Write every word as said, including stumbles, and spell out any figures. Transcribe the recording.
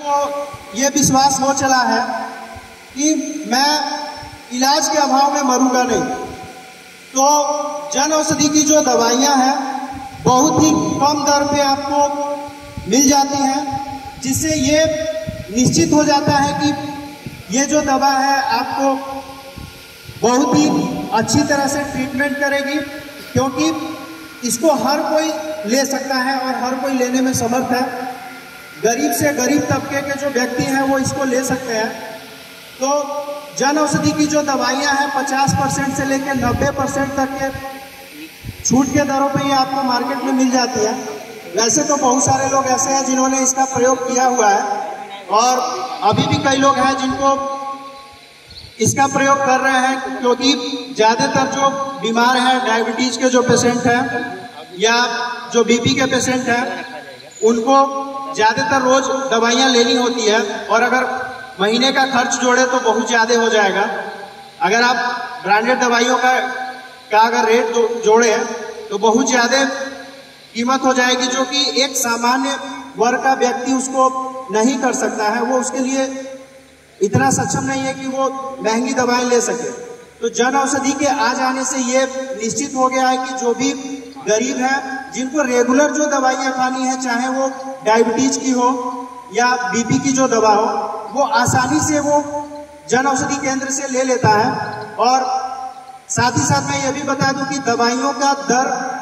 तो ये विश्वास हो चला है कि मैं इलाज के अभाव में मरूंगा नहीं। तो जन औषधि की जो दवाइयां हैं बहुत ही कम दर पे आपको मिल जाती हैं, जिससे ये निश्चित हो जाता है कि ये जो दवा है आपको बहुत ही अच्छी तरह से ट्रीटमेंट करेगी, क्योंकि इसको हर कोई ले सकता है और हर कोई लेने में समर्थ है। गरीब से गरीब तबके के जो व्यक्ति हैं वो इसको ले सकते हैं। तो जन औषधि की जो दवाइयां हैं पचास परसेंट से लेकर नब्बे परसेंट तक के छूट के दरों पे ये आपको मार्केट में मिल जाती है। वैसे तो बहुत सारे लोग ऐसे हैं जिन्होंने इसका प्रयोग किया हुआ है, और अभी भी कई लोग हैं जिनको इसका प्रयोग कर रहे हैं, क्योंकि ज़्यादातर जो बीमार हैं, डायबिटीज के जो पेशेंट हैं या जो बीपी के पेशेंट हैं, उनको ज़्यादातर रोज दवाइयाँ लेनी होती है, और अगर महीने का खर्च जोड़े तो बहुत ज़्यादा हो जाएगा। अगर आप ब्रांडेड दवाइयों का का अगर रेट जोड़े तो बहुत ज़्यादा कीमत हो जाएगी, जो कि एक सामान्य वर्ग का व्यक्ति उसको नहीं कर सकता है। वो उसके लिए इतना सक्षम नहीं है कि वो महंगी दवाएं ले सके। तो जन औषधि के आ जाने से ये निश्चित हो गया है कि जो भी गरीब है, जिनको रेगुलर जो दवाइयाँ खानी है, चाहे वो डायबिटीज की हो या बीपी की जो दवा हो, वो आसानी से वो जन औषधि केंद्र से ले लेता है। और साथ ही साथ मैं ये भी बता दूं कि दवाइयों का दर